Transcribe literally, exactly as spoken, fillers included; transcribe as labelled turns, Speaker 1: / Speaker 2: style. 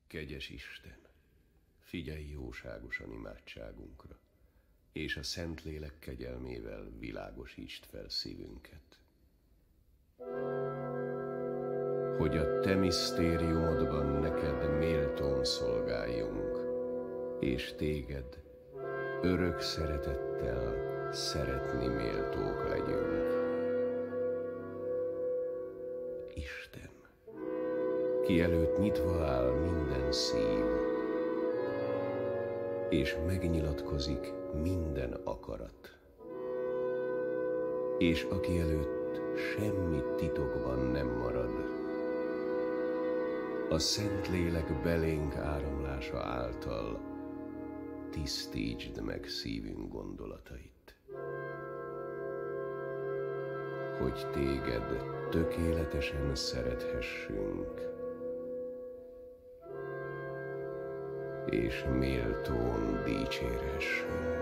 Speaker 1: Kegyes Isten, figyelj jóságosan imádságunkra, és a Szentlélek kegyelmével világosítsd fel szívünket. Hogy a te misztériumodban neked méltón szolgáljunk, és téged örök szeretettel szeretni méltók legyünk. Isten, ki előtt nyitva áll minden szív, és megnyilatkozik minden akarat, és aki előtt semmi titokban nem marad, a Szentlélek belénk áramlása által tisztítsd meg szívünk gondolatait, hogy téged tökéletesen szerethessünk, és méltón dicsérhessünk.